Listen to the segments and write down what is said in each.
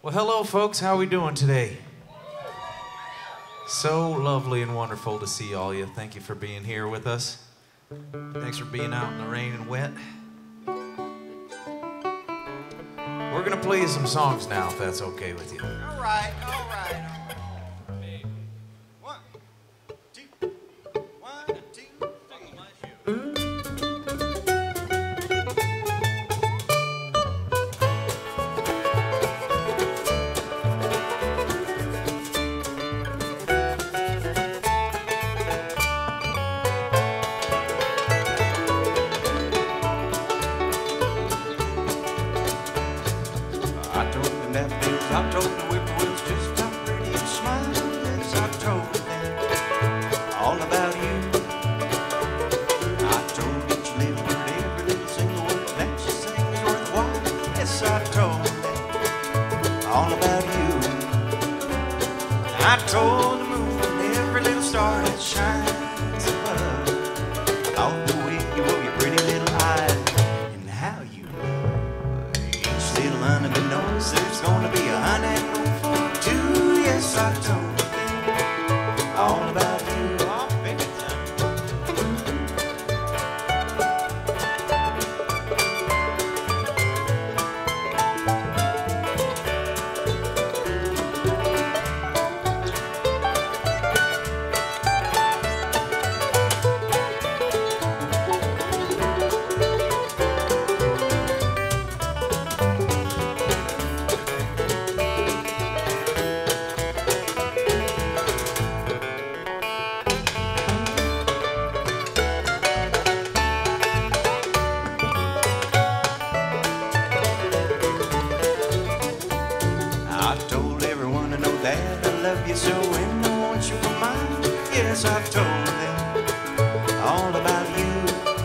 Well, hello, folks. How are we doing today? So lovely and wonderful to see all you. Thank you for being here with us. Thanks for being out in the rain and wet. We're going to play you some songs now, if that's okay with you. All right. One, two, one, two, three. I told the whippoorwills just how pretty you smile. Yes, I told them all about you. I told each little bird every little single word that you sing is worthwhile. Yes, I told them all about you. I told the moon every little star that shines above about the way you roll your pretty little eyes and how you love each little honeybee knows there's gonna be a honeymoon for two. Yes, I told them all about you. Oh, baby, I told everyone I know that I love you so and I want you for mine. Yes, I told them all about you.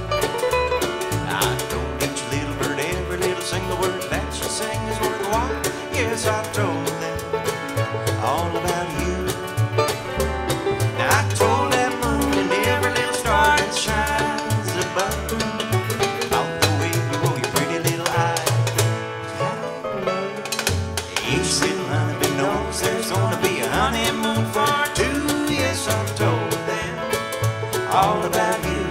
I told each little bird every little single word that you sing is worthwhile. Yes, I told them all about you. I told that moon and every little star that shines above about the way you roll your pretty little eyes. Each little honeybee knows there's gonna be a honeymoon for two. Yes, I told them all about you.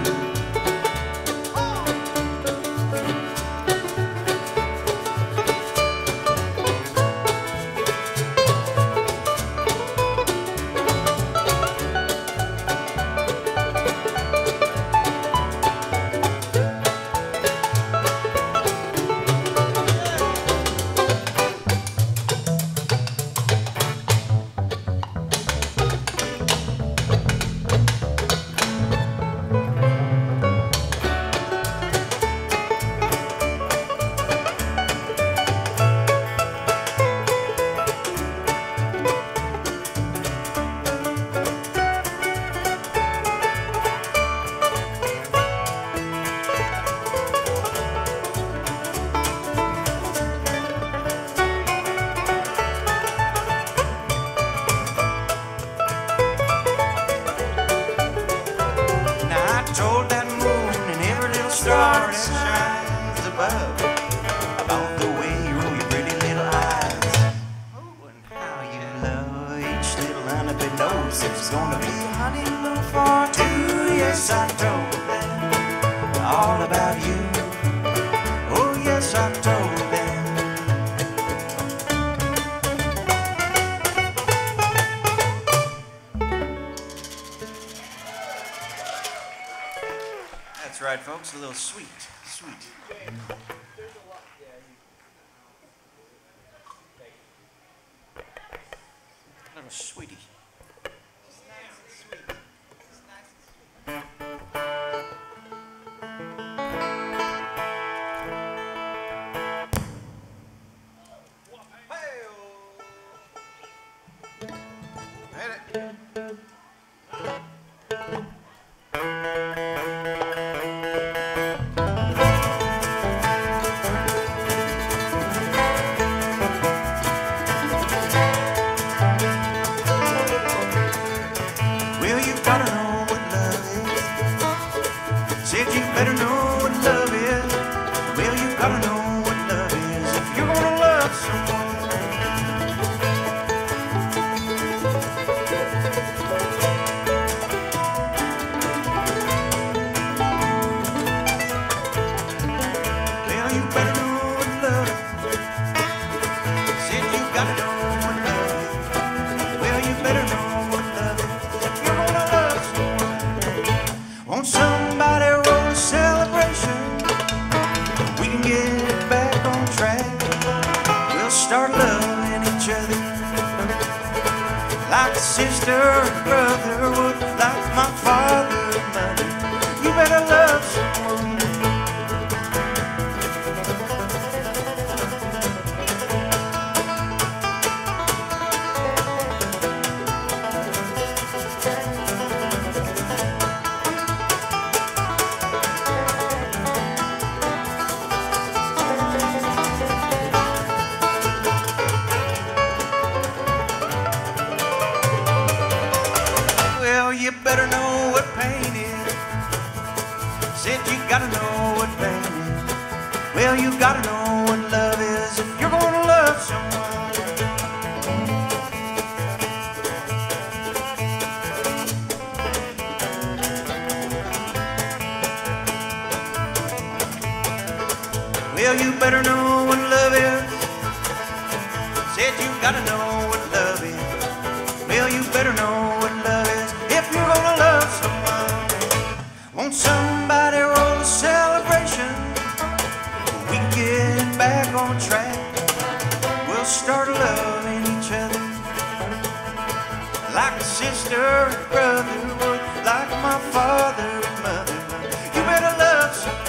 Told that moon and every little star that shines above about the way you roll your pretty little eyes. Oh, and how you love each little honeybee knows there's gonna be a honeymoon for two. Yes, I told them all about you. Oh, yes, I told them. That's right, folks, a little sweet. Little sweetie. gotta know what love is. Well, you better know what love is if you're gonna love someone. Want somebody to roll a celebration? We can get back on track. We'll start loving each other like a sister and brother would, like my father and mother. You better love someone. Well, you better know what pain is. Said you gotta know what pain is. Well, you gotta know what love is if you're gonna love someone. Well, you better know what love is. Said you gotta know what love is. Well, you better know what love is if you're gonna love someone. Want somebody to roll a celebration? We get back on track. We'll start loving each other like a sister and brother would, like my father and mother. You better love someone.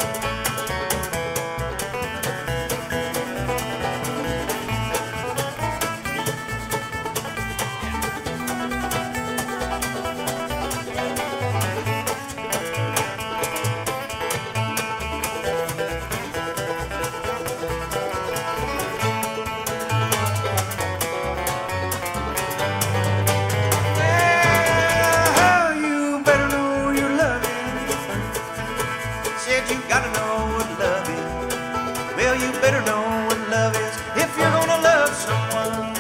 Said you gotta know what love is. Well, you better know what love is if you're gonna love someone.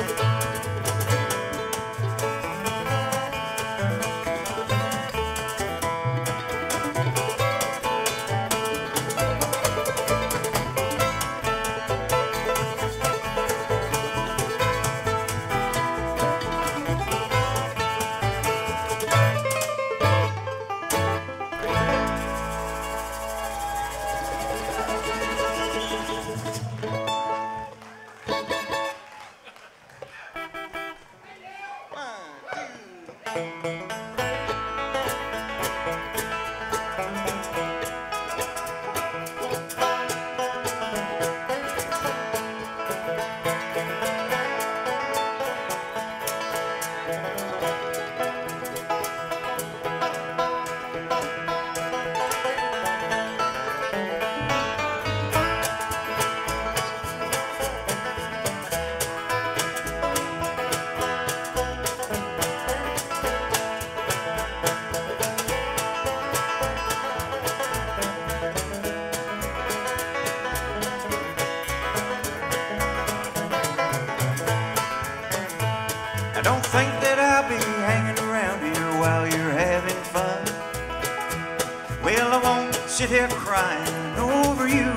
I don't think that I'll be hanging around here while you're having fun. Well, I won't sit here crying over you.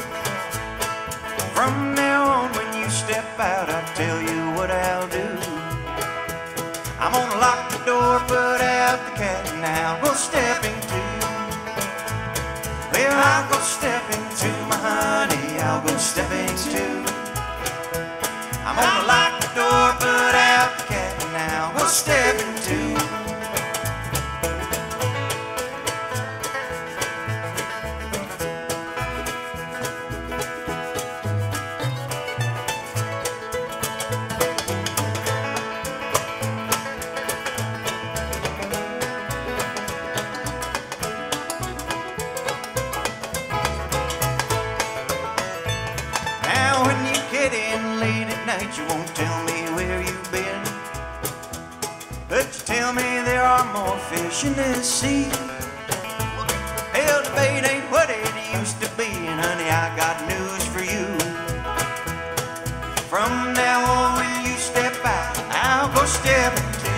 From now on, when you step out, I'll tell you what I'll do. I'm gonna lock the door, put out the cat, and I'll go step into. Well, I'll go step into my honey, I'll go step into. I'm gonna lock the door, put out the cat, and I'll go step into. Now when you get in late at night, you won't tell me where you've been, but you tell me there are more fish in this sea. Hell, the bait ain't what it used to be, and honey, I got news for you. From now on, when you step out, I'll go step into.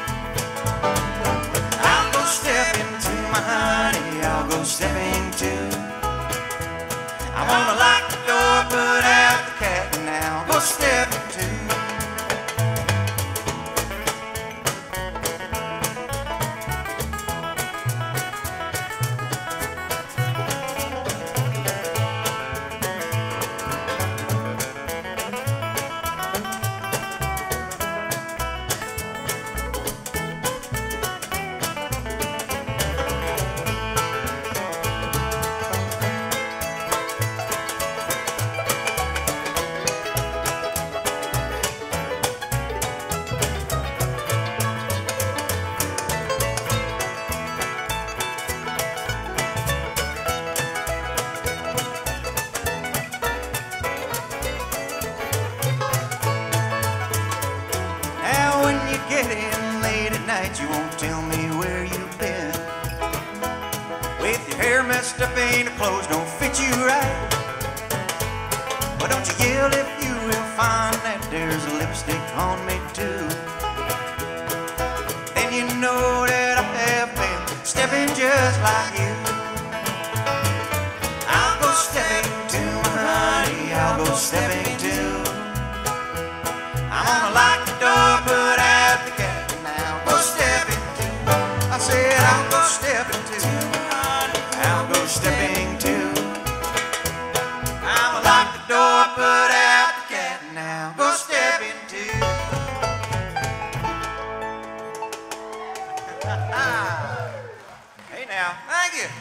I'll go step into my honey, I'll go step into. I wanna lock the door, put out the cat, and I'll go step into. getting late at night, you won't tell me where you've been. With your hair messed up and your clothes don't fit you right. Why don't you yell if you will find that there's a lipstick on me too? Then you know that I have been stepping just like you. I'll go stepping to my honey, I'll go stepping to. I'm gonna lock the door, put out the cat, and I'll go stepping to. I said I'll go stepping to. I'll go stepping to. I'm gonna lock the door, put out the cat, and I'll go stepping to. Hey now, thank you.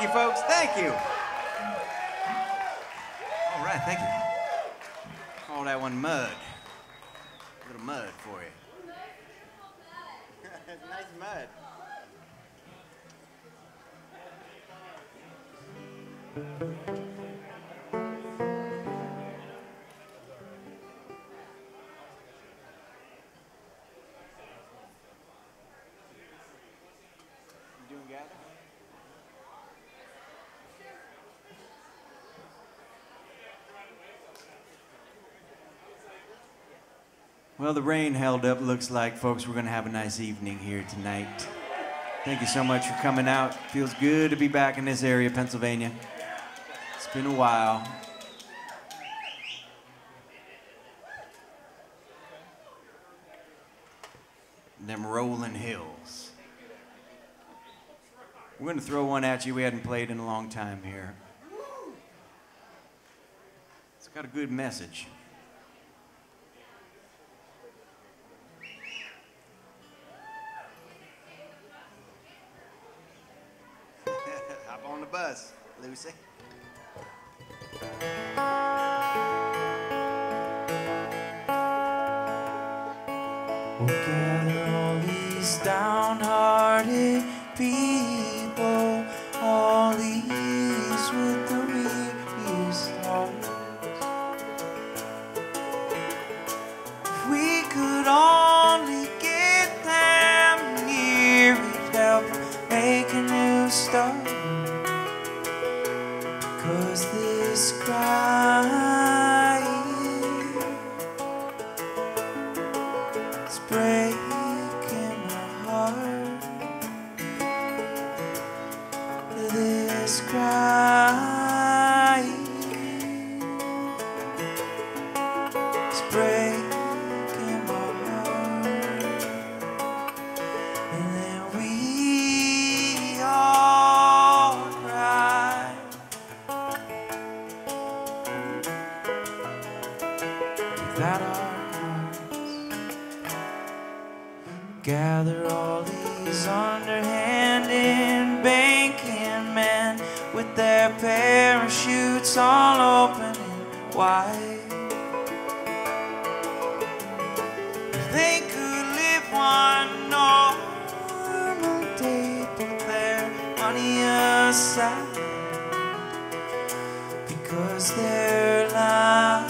you, folks. Thank you. All right, thank you. Call that one Mud. A little mud for you. It's nice mud. You doing gather? Well, the rain held up. Looks like, folks, we're going to have a nice evening here tonight. Thank you so much for coming out. Feels good to be back in this area, Pennsylvania. It's been a while. Them rolling hills. We're going to throw one at you we hadn't played in a long time here. It's got a good message. Hop on the bus, Lucy. We'll gather all these downhearted people, all these with the weariest hearts. If we could only get them near, we'd help make a new start. 'Cause this crying is breaking my heart. This crying is breaking my heart. And then we all cry. Without our hearts, gather all these underhanded banking men with their parachutes all open and wide. If they could live one normal day, put their money aside, because they're lying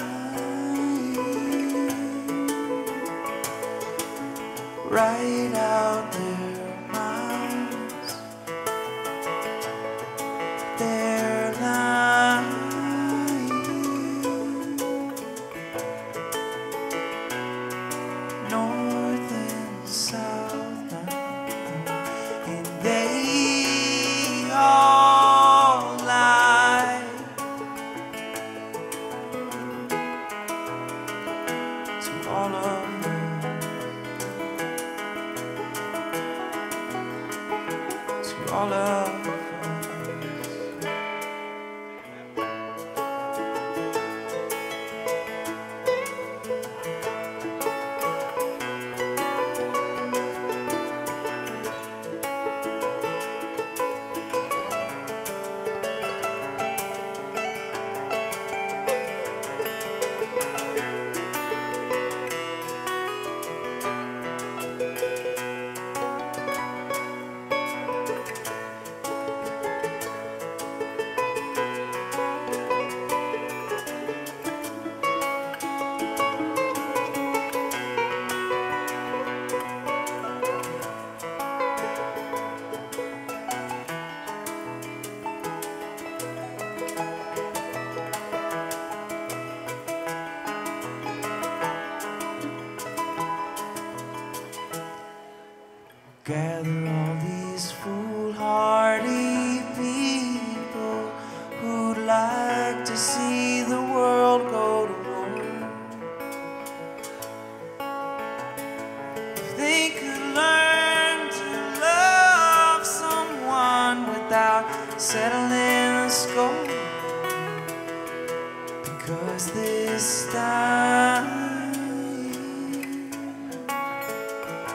right out their mouths. They're lying north and south now, and they all lie to all of us. All of us. Gather all these foolhardy people who'd like to see the world go to war. If they could learn to love someone without settling the score, because this time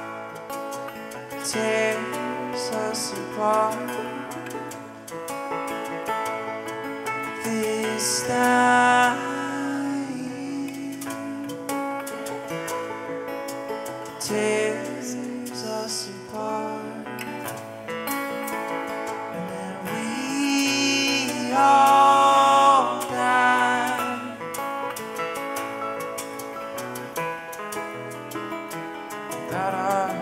tears us apart. style. Tears us apart, and then we all die. Without our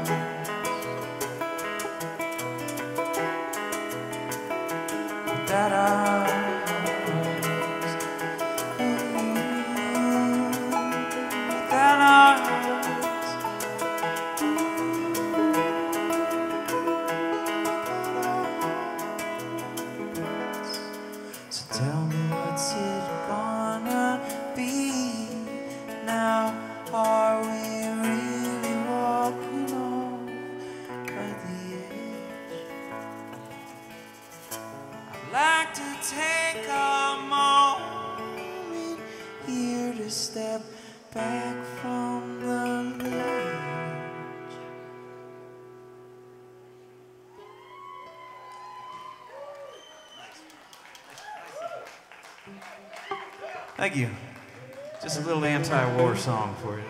without our without our so tell me, what's it gonna be now? Are we really walking off by the edge? I'd like to take a moment here to step back from the ledge. Thank you. Just a little anti-war song for you.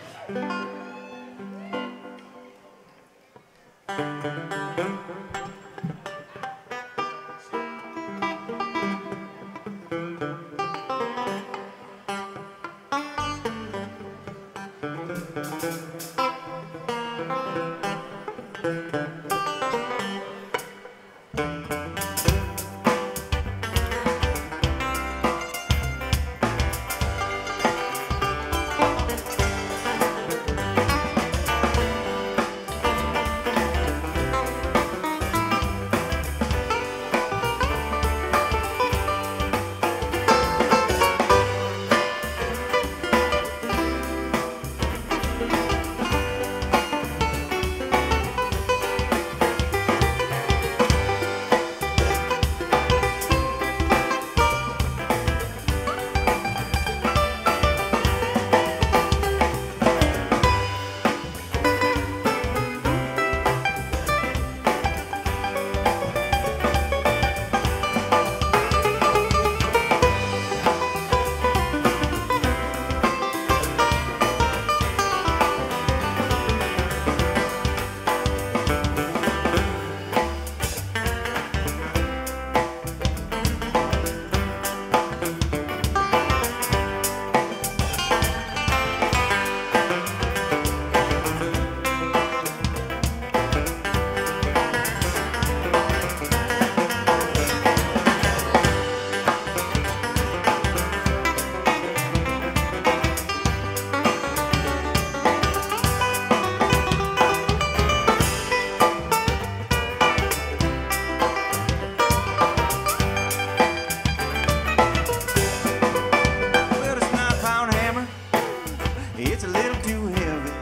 It's a little too heavy,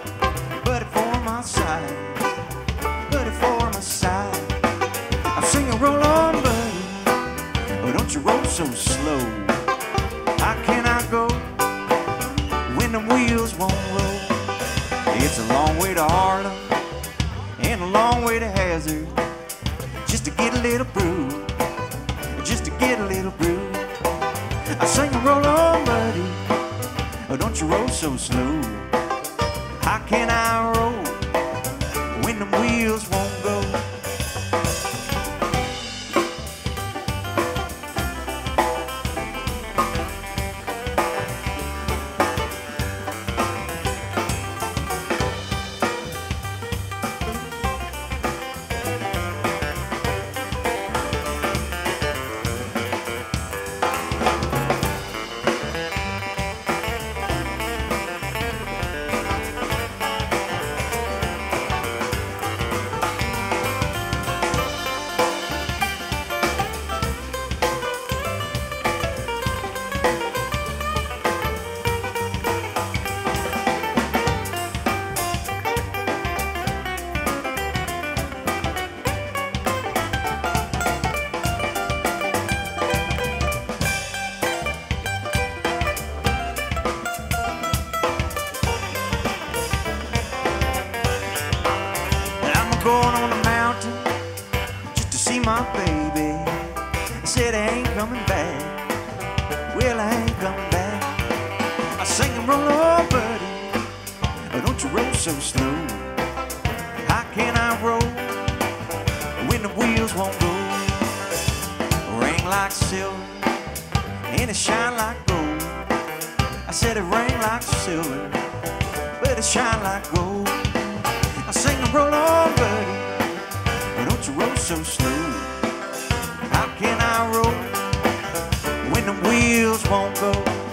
but for my side, I'm singing roll on, buddy, but don't you roll so slow. How can I go when the wheels won't roll? It's a long way to Harlem and a long way to Hazard, just to get a little brew, just to get a little brew. I sing roll on, buddy, oh, don't you roll so slow. How can I roll when the wheels won't go? Going on the mountain just to see my baby. Said I ain't coming back. on, buddy. Don't you roll so slow. How can I roll when the wheels won't go? Ring like silver and it shine like gold. I said it ring like silver, but it shine like gold. I sing and roll on, buddy. Don't you roll so slow. How can I roll when the wheels won't go?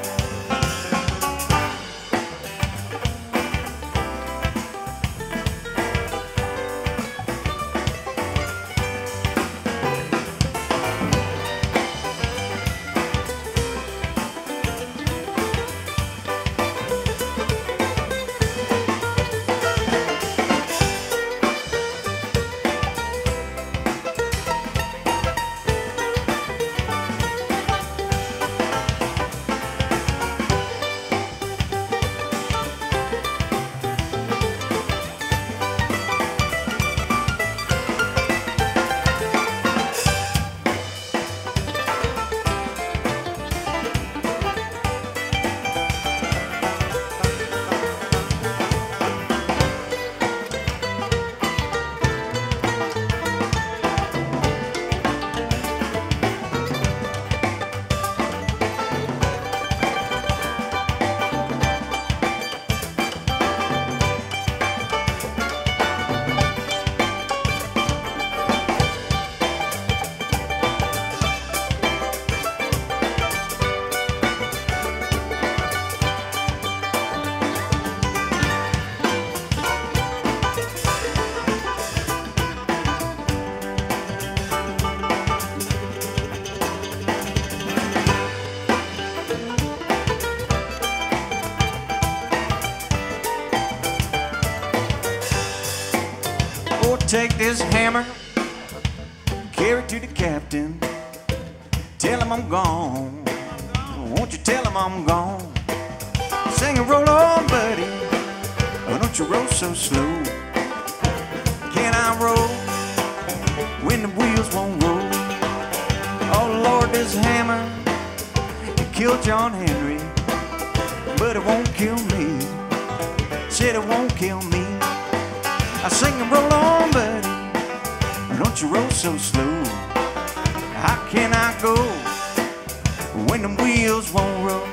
Take this hammer, carry it to the captain. Tell him I'm gone. Won't you tell him I'm gone? Sing and roll on, buddy. Don't you roll so slow. Can I roll when the wheels won't roll? Oh Lord, this hammer, it killed John Henry, but it won't kill me. Said it won't kill me. I sing and roll on, buddy. Don't you roll so slow. How can I go when the wheels won't roll?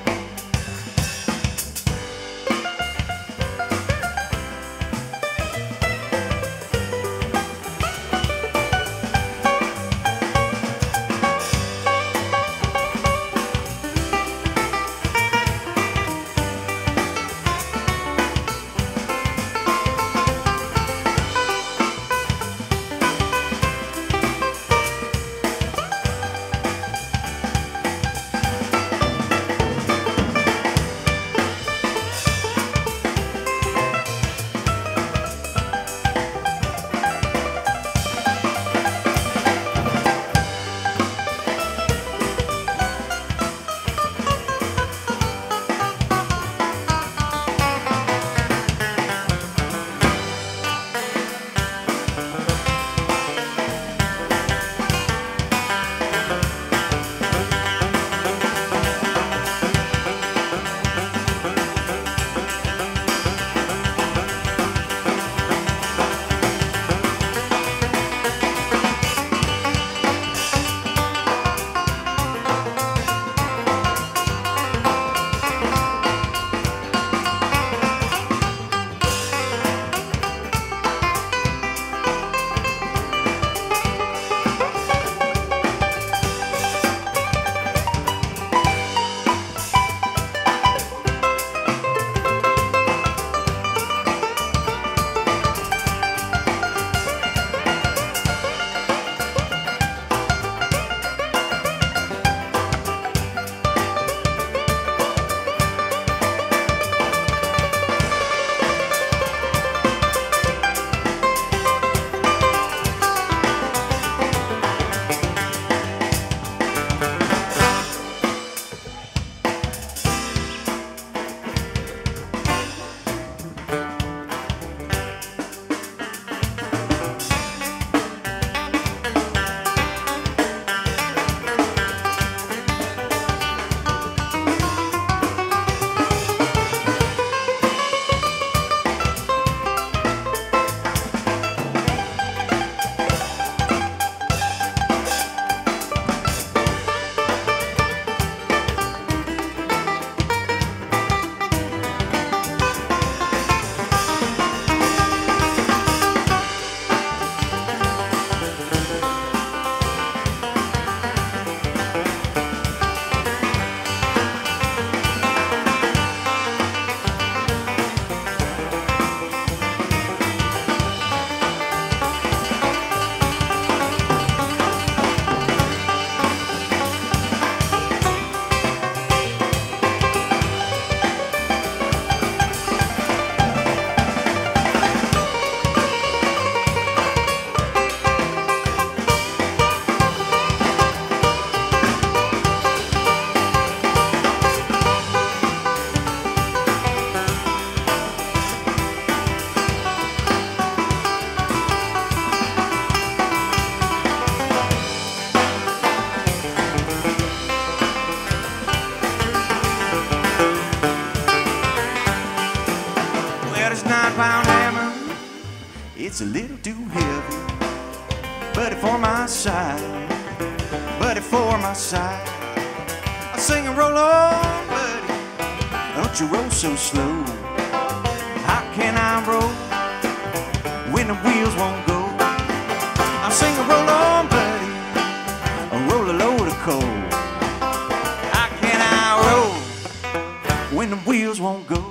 It's a little too heavy, buddy, for my side, buddy, for my side. I sing and roll on, buddy, don't you roll so slow. How can I roll when the wheels won't go? I sing and roll on, buddy, roll a load of coal. How can I roll when the wheels won't go?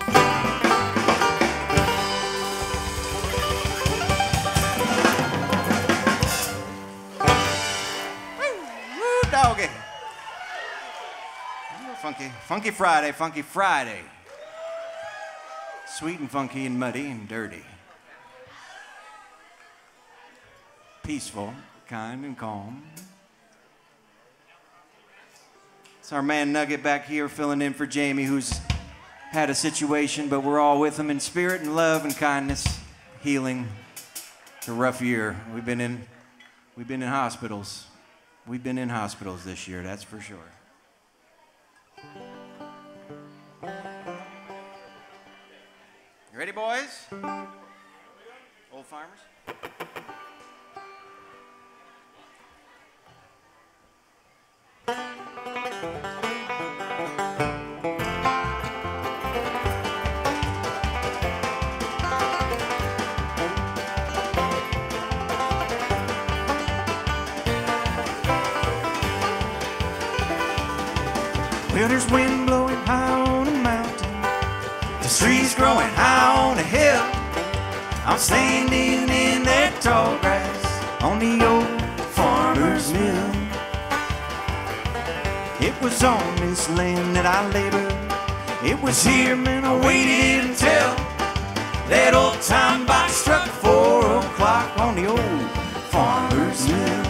Doggy. Funky Friday, Funky Friday. Sweet and funky and muddy and dirty. Peaceful, kind and calm. It's our man Nugget back here filling in for Jamie, who's had a situation, but we're all with him in spirit and love and kindness, healing. It's a rough year. We've been in hospitals. We've been in hospitals this year, that's for sure. You ready, boys? Old farmers? Well, there's wind blowing high on a mountain, there's trees growing high on a hill. I'm standing in that tall grass on the old farmer's mill. It was on this land that I labored. It was here, man, I waited until that old time box struck 4 o'clock on the old farmer's mill.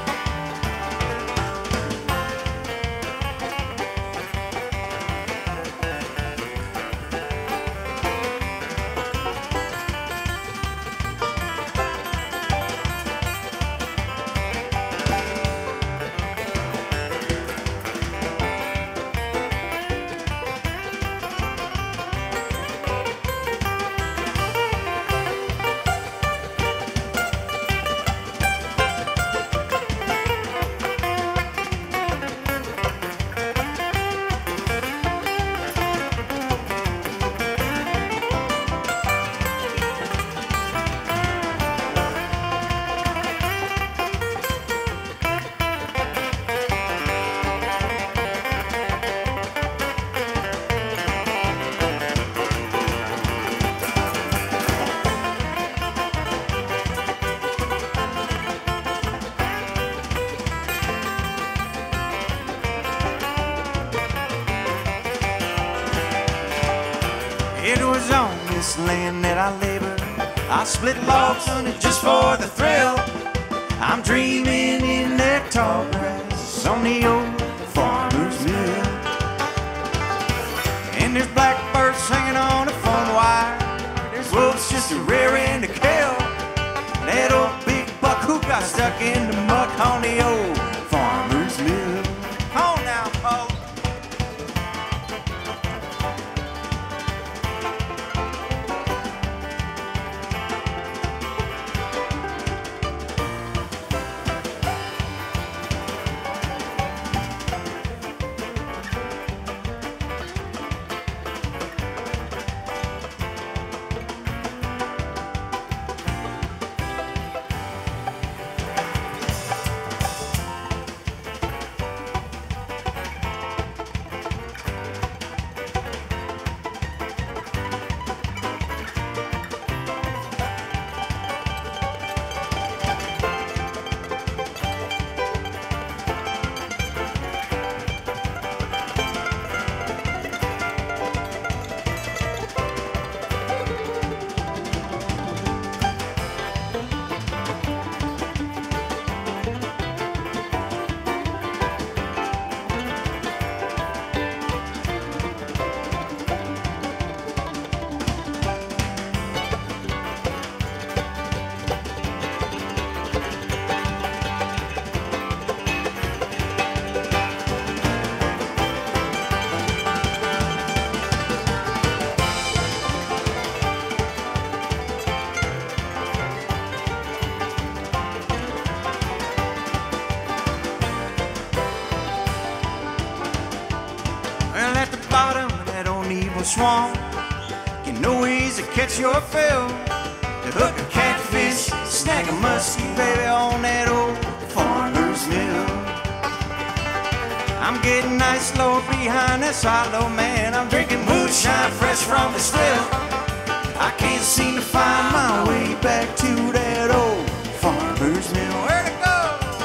It was on this land that I labored. I split logs on it just for the thrill. I'm dreaming in that tall grass on the old farmer's mill. And there's blackbirds hanging on a phone wire. There's wolves just rearing to kill. That old big buck who got stuck in the muck on the old farmer's mill. Come on now, folks. apple swamp. You know easy catch your fill. To hook a catfish, snag a muskie, baby, on that old farmer's mill. I'm getting nice low behind this hollow, man. I'm drinking moonshine fresh from the slip. I can't seem to find my way back to that old farmer's mill. Where'd it go?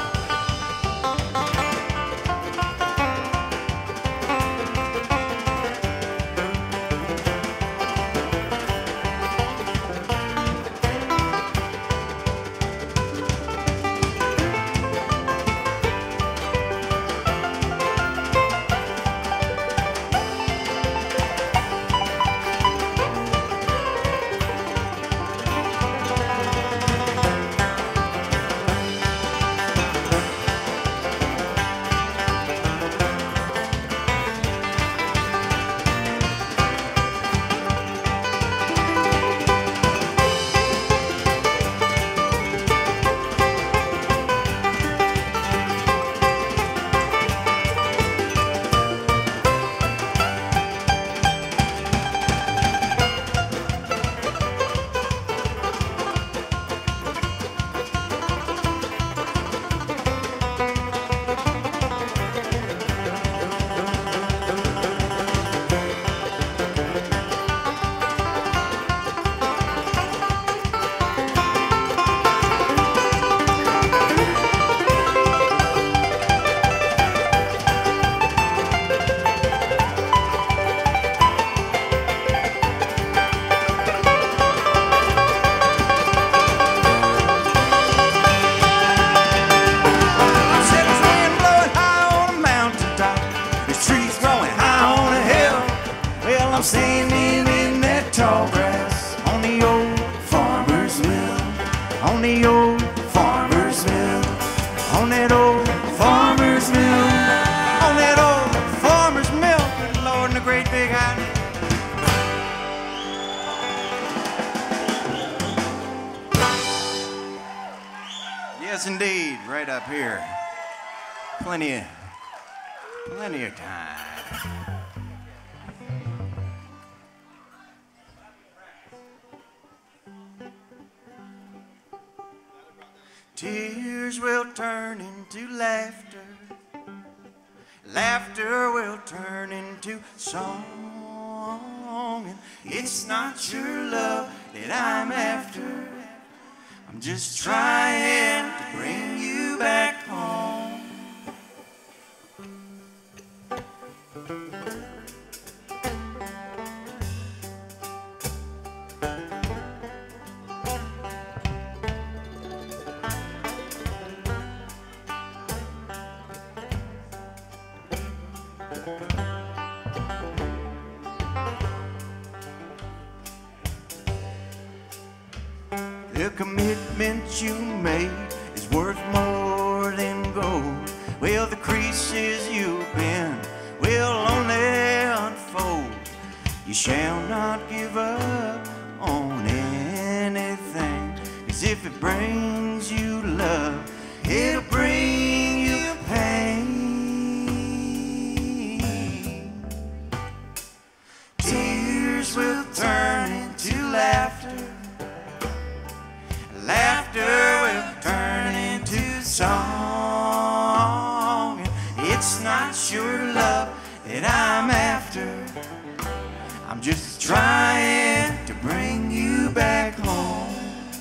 Standing in that tall grass on the old farmer's mill, on the old farmer's mill, on that old farmer's mill, on that old farmer's mill. Good Lord, in the great big house. Yes, indeed, right up here. Plenty of time. Tears will turn into laughter. Laughter will turn into song. And it's not your love that I'm after. I'm just trying to bring you back home. The commitment you made is worth more than gold. Well, the creases you've been will only unfold. You shall not give up on anything, 'cause if it brings you love, it'll bring you pain. Tears will turn into laughter. Laughter will turn into song. It's not your love that I'm after. I'm just trying to bring you back home.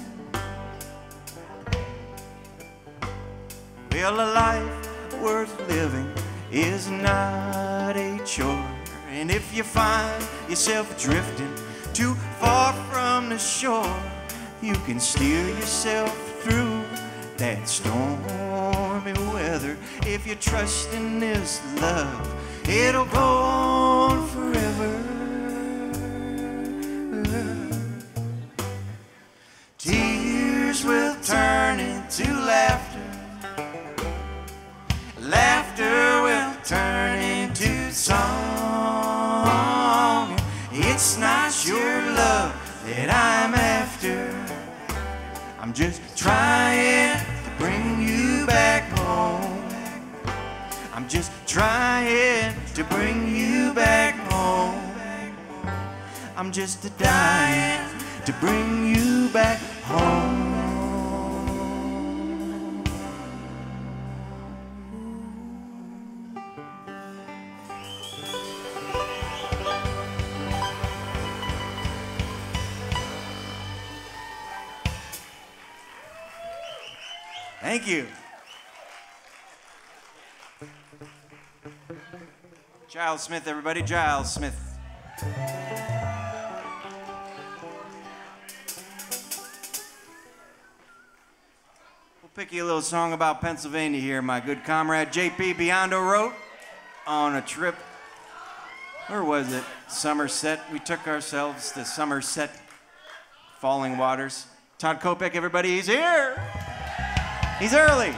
Well, a life worth living is not a chore. And if you find yourself drifting too far from the shore, you can steer yourself through that stormy weather. If you trust in this love, it'll go on forever. Tears will turn into laughter. Laughter will turn into song. It's not your love that I'm after. I'm just trying to bring you back home. I'm just trying to bring you back home. I'm just a dying to bring you back home. Thank you. Giles Smith, everybody. Giles Smith. We'll pick you a little song about Pennsylvania here. My good comrade J.P. Biondo wrote on a trip. Where was it? Somerset. We took ourselves to Somerset. Falling Waters. Todd Kopek, everybody. He's here. He's early.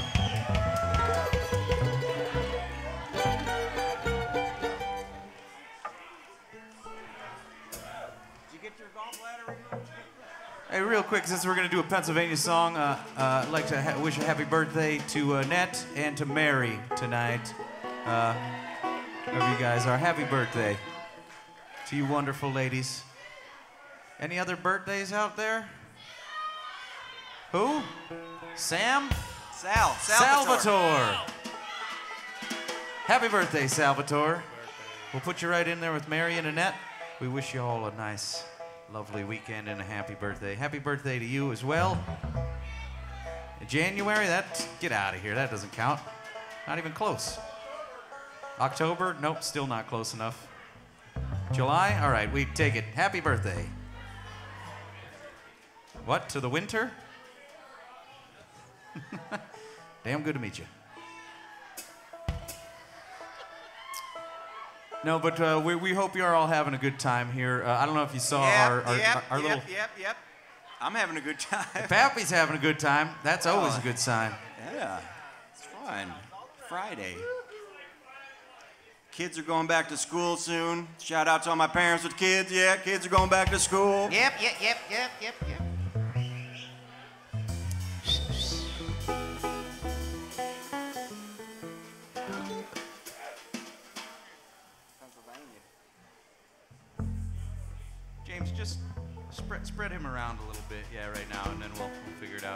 Hey, real quick, since we're going to do a Pennsylvania song, I'd like to wish a happy birthday to Annette and to Mary tonight. Wherever you guys are, happy birthday to you wonderful ladies. Any other birthdays out there? Who? Sam? Salvatore. Happy birthday, Salvatore. We'll put you right in there with Mary and Annette. We wish you all a nice, lovely weekend and a happy birthday. Happy birthday to you as well. In January, get out of here. That doesn't count. Not even close. October, nope, still not close enough. July, all right, we take it. Happy birthday. What, to the winter? Damn good to meet you. No, but we hope you're all having a good time here. I don't know if you saw our little... Yep. I'm having a good time. Pappy's having a good time. That's always a good sign. Yeah, it's fun. Friday. Kids are going back to school soon. Shout out to all my parents with kids. Yeah, kids are going back to school. Yep. James, just spread him around a little bit, yeah, right now, and then we'll figure it out.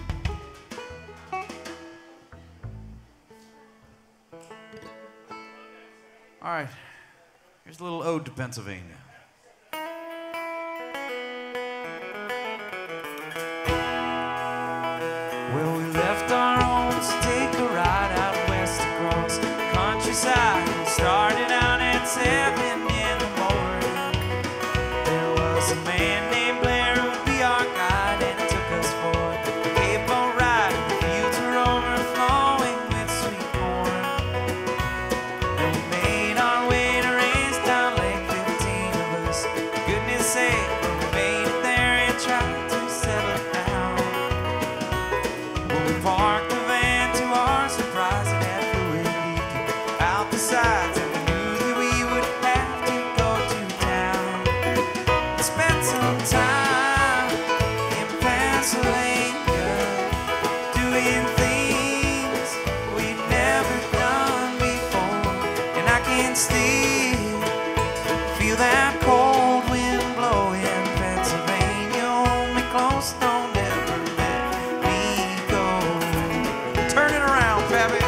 All right, here's a little ode to Pennsylvania. Well, we left our homes to take a ride out west across the countryside. We started out at 7 in the morning. There was a man named Blair who would be our guide, and it took us for the Cape boat ride. The fields were overflowing with sweet corn, and we made our way to Raystown Lake, 15 of us. For goodness sake, we made it there and tried to settle down. We parked the van, to our surprise, it had fluid leaking out the sides, and we knew that we would have to go to town and spend some time in Pennsylvania, doing things we'd never done before. And I can still feel that cold wind blowing. Pennsylvania, hold me close, don't ever let me go. Turn it around, Pappy.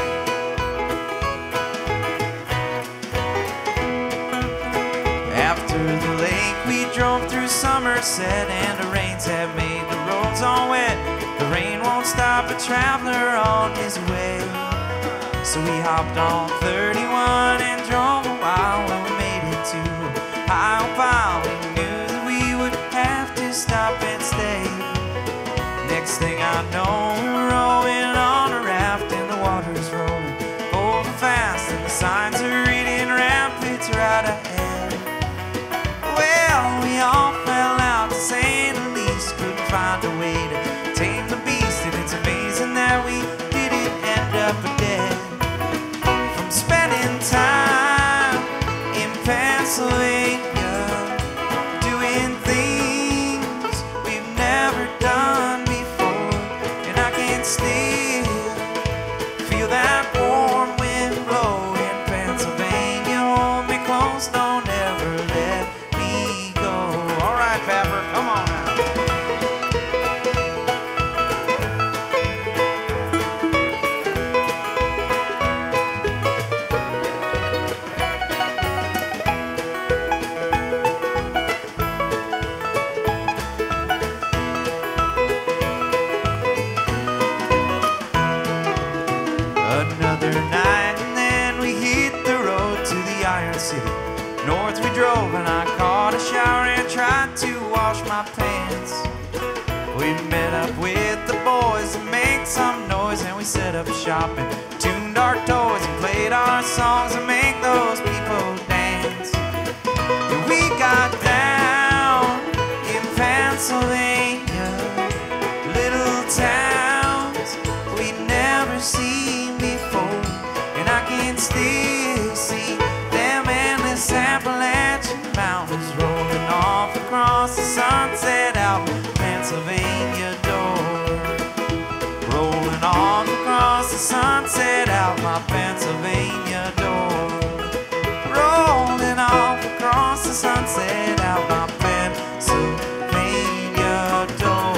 After the lake, we drove through Somerset, and the rains have made the roads all wet. The rain won't stop a traveler on his way. So we hopped on 31 and drove a while. When we made it to Ohio Pile, we knew that we would have to stop and stay. Next thing I know, we're rowing on a raft, and the water's rolling over fast, and the signs are reading rapids right ahead. Well, we all fell out, to say the least. Couldn't find a way to tame the beast, and it's amazing that we didn't end up dead from spending time in Pennsylvania, doing things we've never done before. And I drove and I caught a shower and tried to wash my pants. We met up with the boys to make some noise, and we set up shop and tuned our toys and played our songs and make those people dance. And we got down in Pennsylvania, little towns we'd never seen before, and I can still see them endless Appalachian mountains rolling off across the sunset out Pennsylvania door. Rolling off across the sunset out my Pennsylvania door. Rolling off across the sunset out my Pennsylvania door.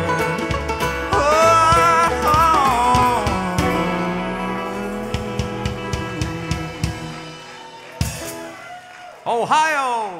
Ohio!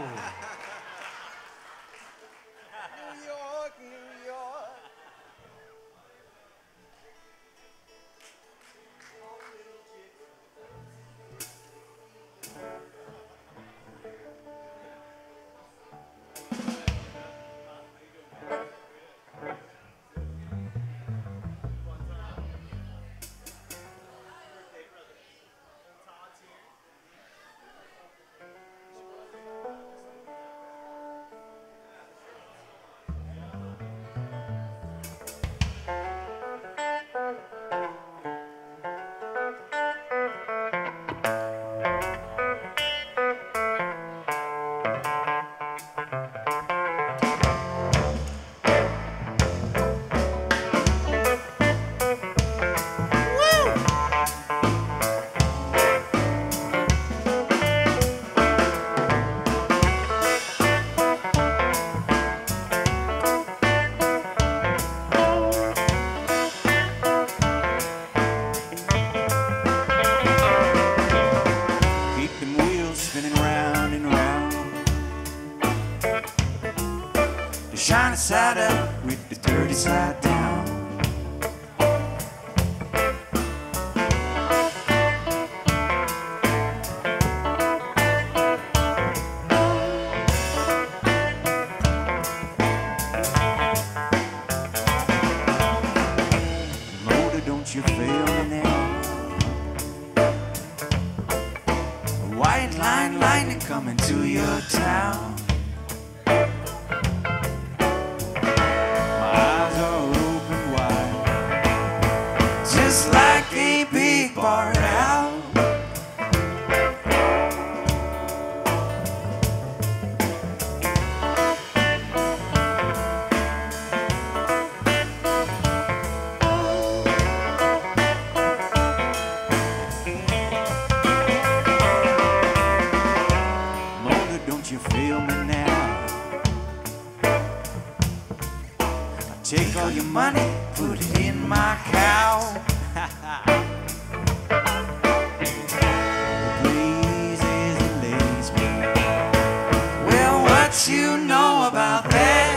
Shiny side up with the dirty side down. Motor, don't you feel me now? A white line lightning coming to your town. Just like a big bar out. Motor, don't you feel me now? I take all your money, put it in my cow. What you know about that?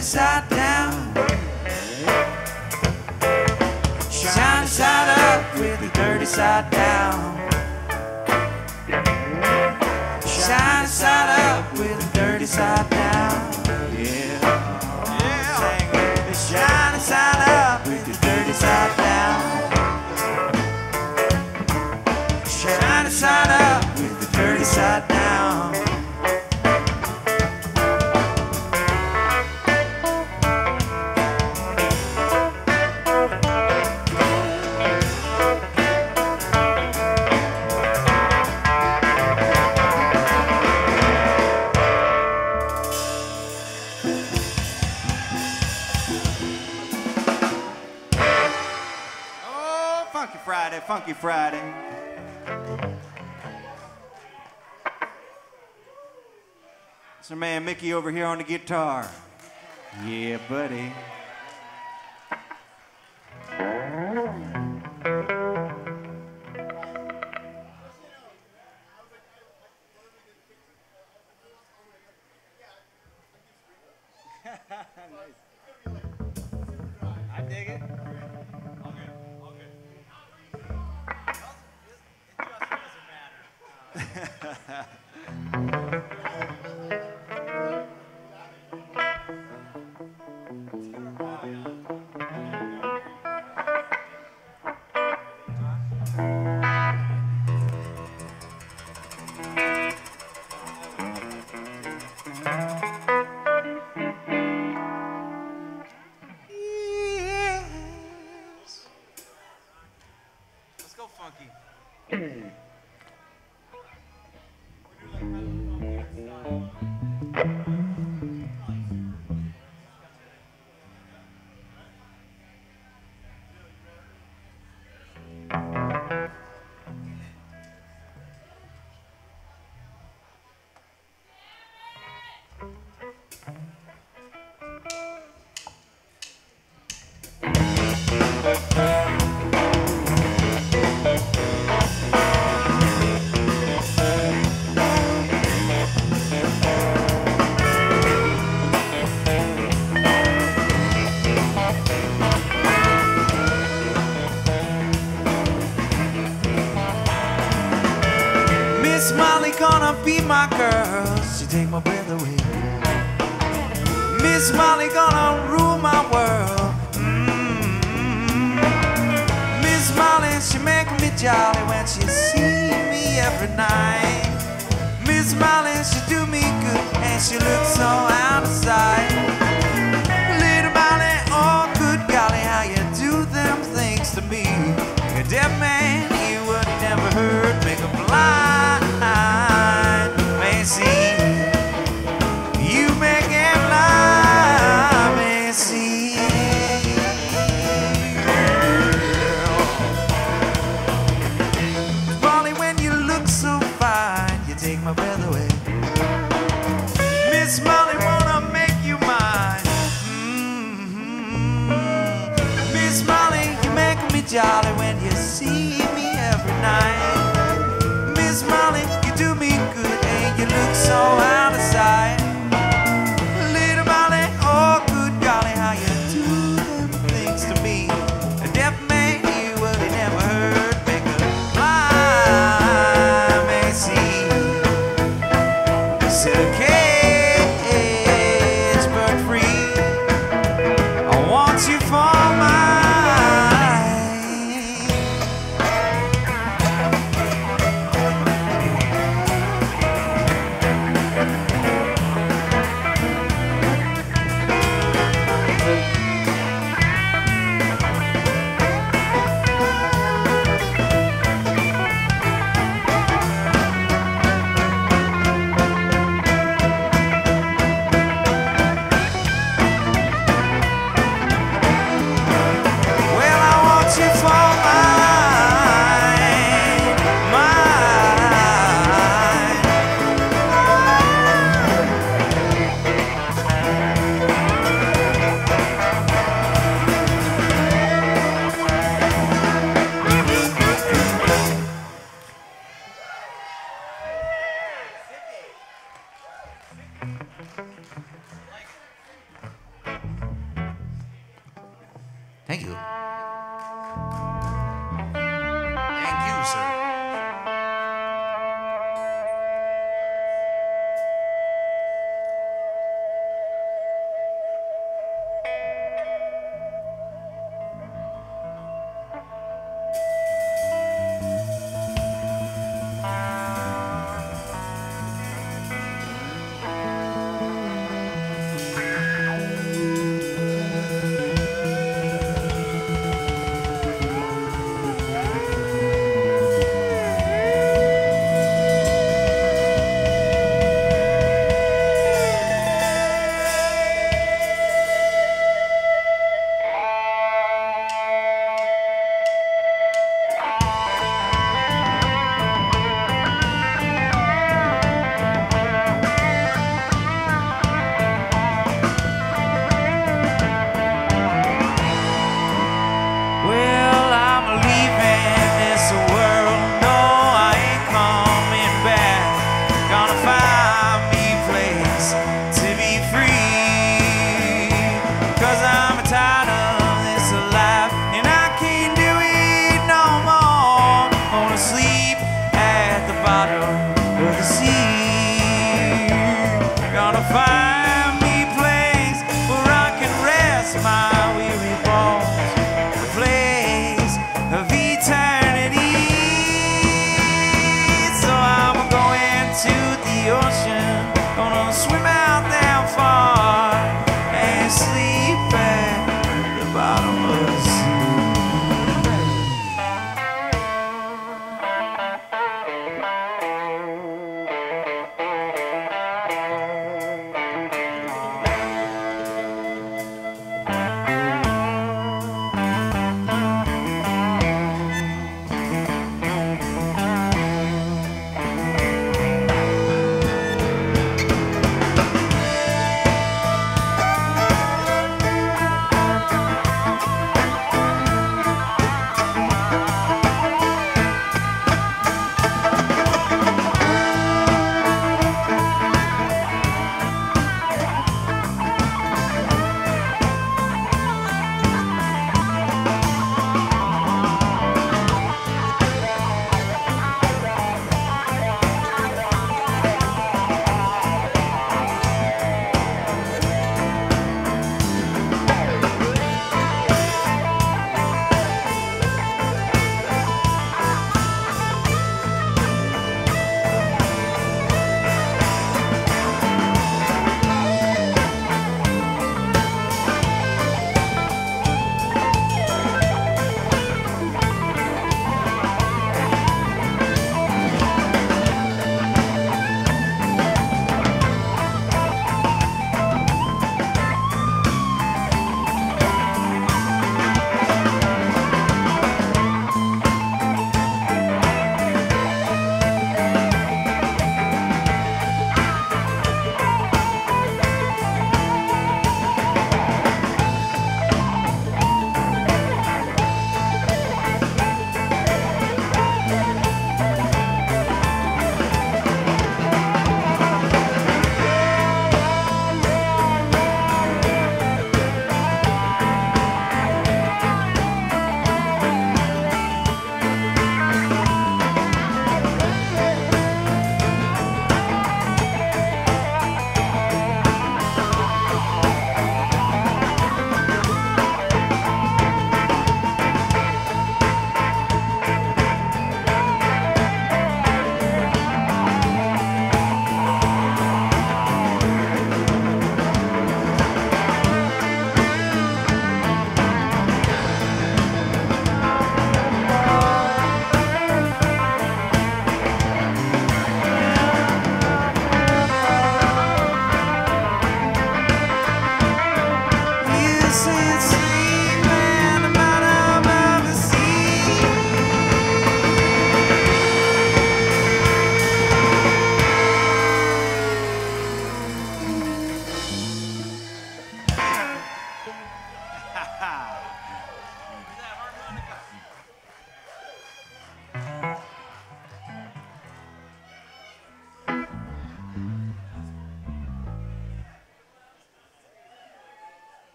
dirty side down. Shiny side up with the dirty side down. Shiny side up with the dirty side down. Yeah. Sing it. The shiny side up with the dirty side down. Shiny side up with the dirty side down. Oh, Funky Friday, Funky Friday. It's our man Mickey over here on the guitar. Yeah, buddy. I dig it. Let's go funky. Miss Molly gonna be my girl. She take my breath away. Miss Molly gonna rule my world. Miss Molly, she make me jolly when she see me every night. Miss Molly, she do me good and she looks so out of sight. Little Molly, oh good golly, how you do them things to me. A deaf man, hear what he never heard, make a blind man see. You make him blind man see. Molly, when you look so fine, you take my breath away. Miss Molly, wanna make you mine. Miss Molly, you make me jolly when you see me every night. Miss Molly, you do me good and you look so out of sight. Little Molly, oh good golly, how you do them things to me. A deaf man hear what he never heard, make a blind man see. It's a cage but free. I want you for mine. Thank you. Thank you, sir.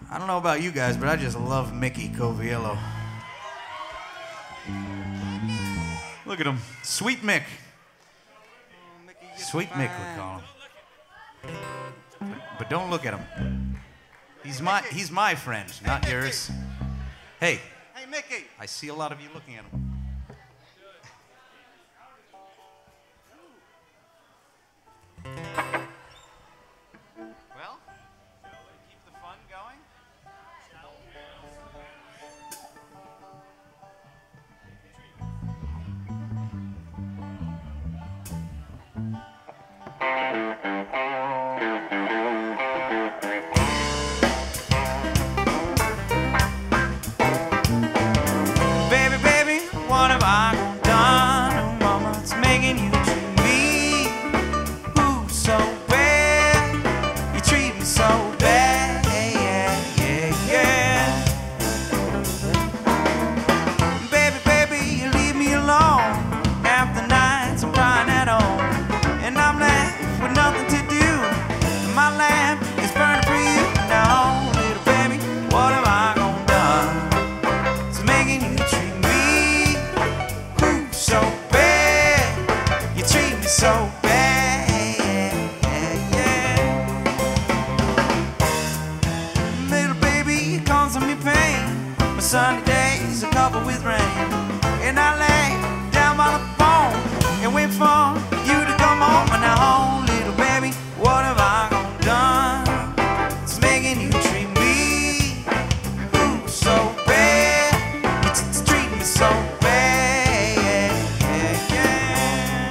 I don't know about you guys, but I just love Mickey Coviello. Look at him. Sweet Mick. Sweet Mick, we call him. But don't look at him. He's my friend, not yours. Hey. Hey, Mickey. I see a lot of you looking at him. Well, keep the fun going. Baby, baby, what have I done? Oh, mama, it's making you treat me, ooh, so bad. You treat me so bad, yeah, yeah, yeah. Baby, baby, you leave me alone. Half the nights I'm crying at home, and I'm left with nothing to do. My lamp is burning for you now, little baby. What have I done? It's making you treat me, ooh, so bad. You treat me so bad, yeah, yeah. Little baby, it causes me pain. My sunny days are covered with rain, and I lay down by the phone and wait for you to come home. And now, little baby, what have I done? It's making you treat me, ooh, so bad. It's treating me so bad, yeah, yeah.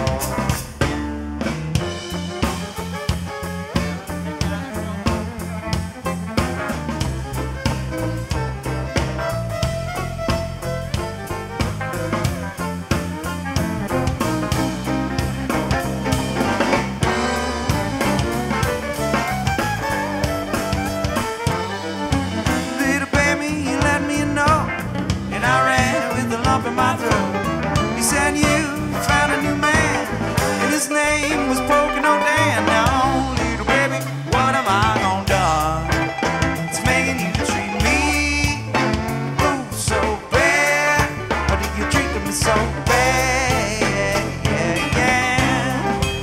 Little baby, you let me know, and I ran with a lump in my throat. He said you found a new man, and his name was Pocono Dan. Now, little baby, what have I done? It's making you treat me, ooh, so bad. Why do you treat me so bad, yeah, yeah.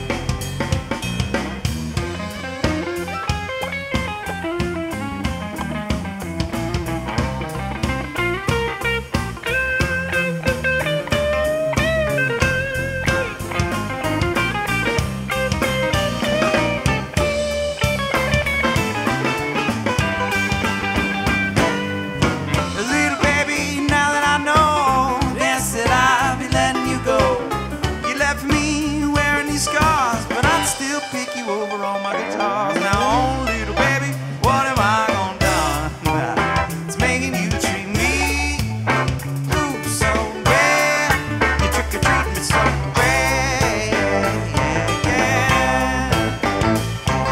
Little baby, now that I know, that's that I'll be letting you go. You left me wearing these scars, but I'd still pick you over on my guitars. Now, oh, little baby, what have I done? It's making you treat me, ooh, so bad. You trick or treat me so bad, yeah, yeah.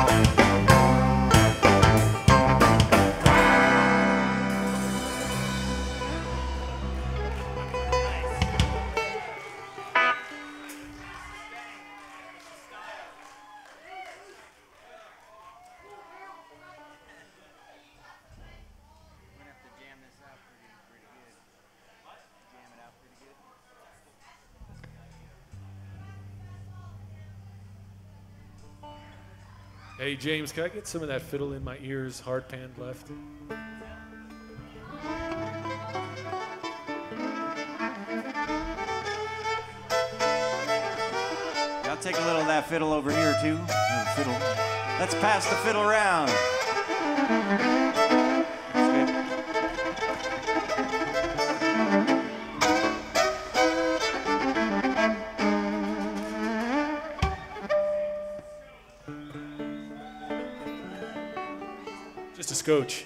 Hey, James, can I get some of that fiddle in my ears, hard pan left? I'll take a little of that fiddle over here, too. Fiddle. Let's pass the fiddle around. Just a scotch.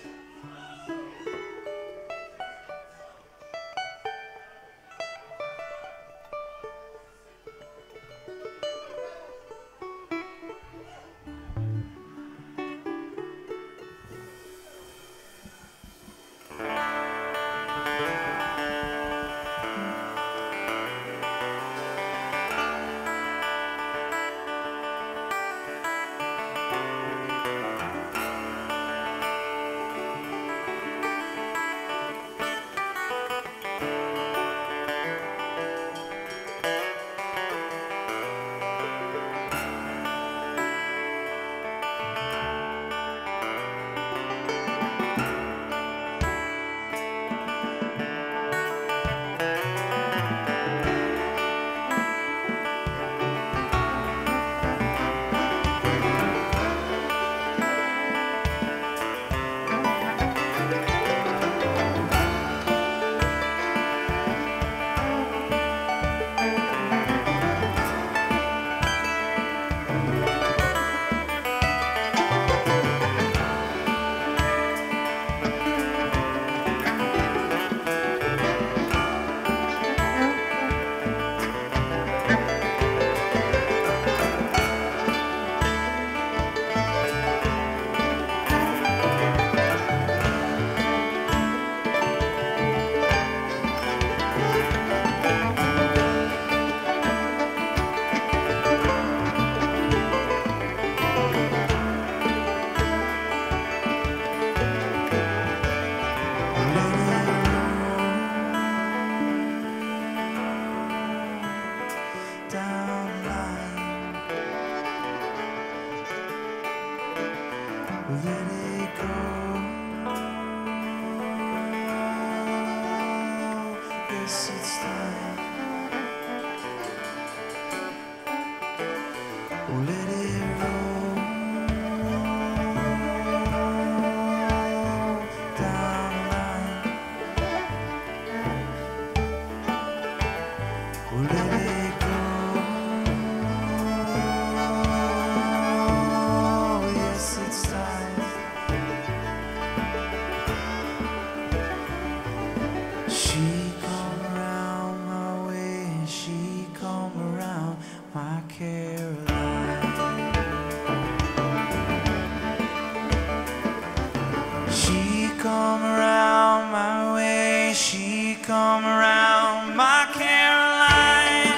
let it roll down the line. Oh, let it go. Yes, it's time. She come around my way, she come around my Caroline. She come around my way, she come around my Caroline.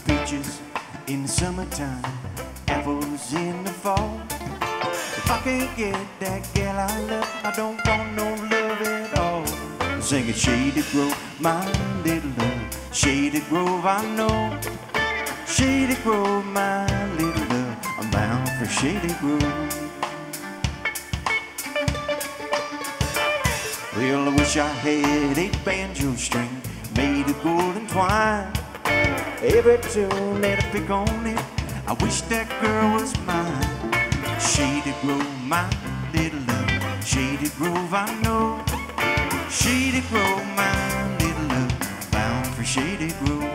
peaches in the summertime, apples in the fall. If I can't get that gal I love, I don't want no love at all. Singing Shady Grove, my little love. Shady Grove, I know. Shady Grove, my little love. I'm bound for Shady Grove. Well, I wish I had a banjo string made of golden twine. Every tune that I pick on it, I wish that girl was mine. Shady Grove, my little love. Shady Grove, I know. Shady Grove, my little love. Bound for Shady Grove.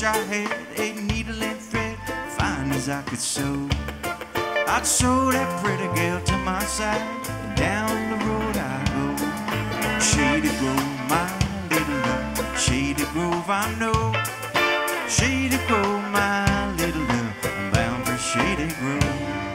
wish I had a needle and thread, fine as I could sew. I'd sew that pretty girl to my side, and down the road I go. Shady Grove, my little love, Shady Grove, I know. Shady Grove, my little love, I'm bound for Shady Grove.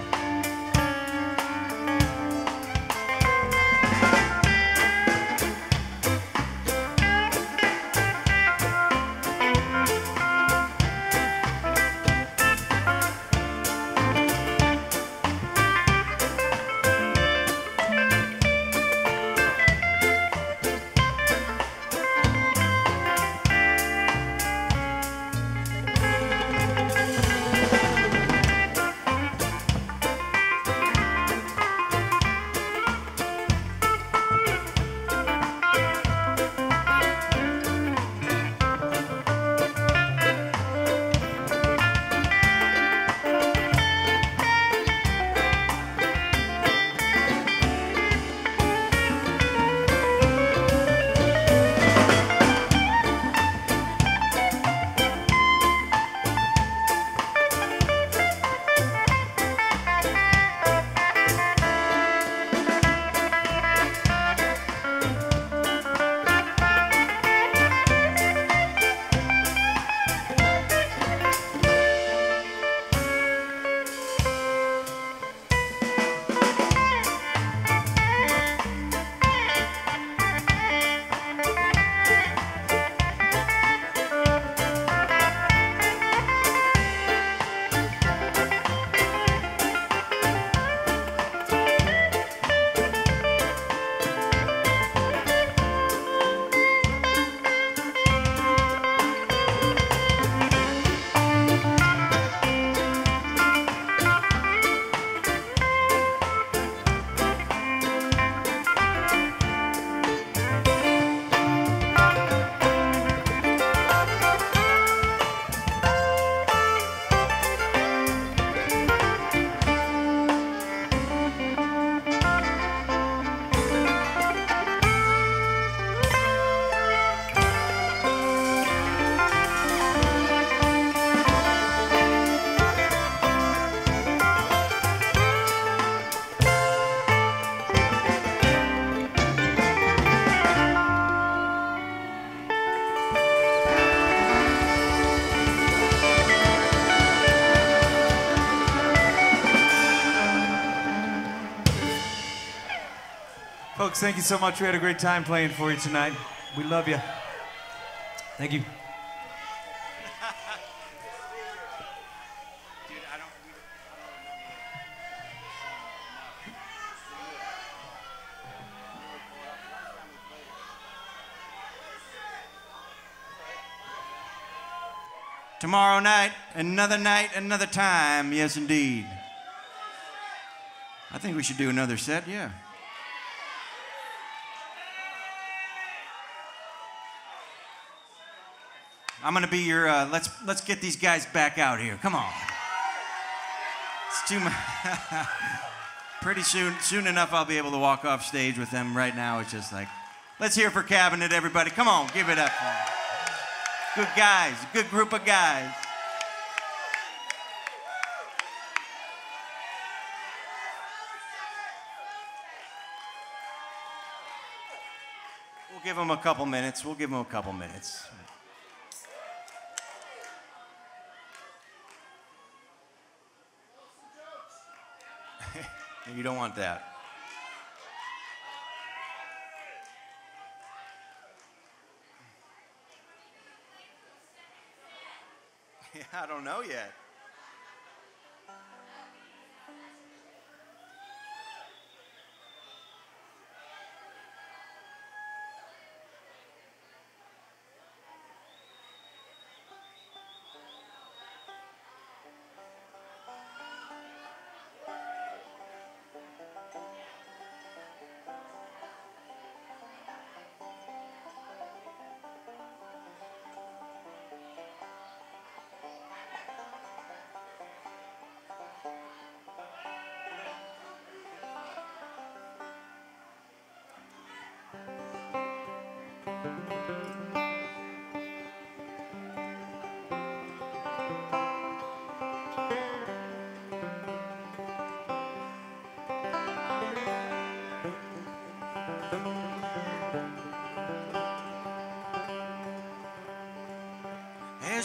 Folks, thank you so much. We had a great time playing for you tonight. We love you. Thank you. Tomorrow night, another time, yes indeed. I think we should do another set, yeah. I'm gonna be your, let's get these guys back out here, come on. It's too much. Pretty soon enough I'll be able to walk off stage with them. Right now it's just like, let's hear for Cabinet, everybody. Come on, give it up for them. Good guys, good group of guys. We'll give them a couple minutes. You don't want that. Yeah, I don't know yet.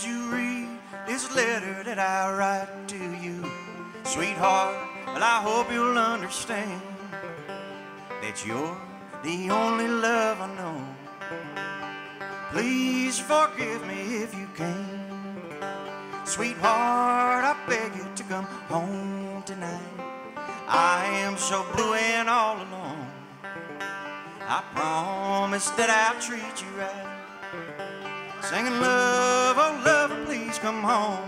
as you read this letter that I write to you. Sweetheart, well, I hope you'll understand that you're the only love I know. Please forgive me if you can. Sweetheart, I beg you to come home tonight. I am so blue and all alone. I promise that I'll treat you right. Singing love, oh lover, please come home.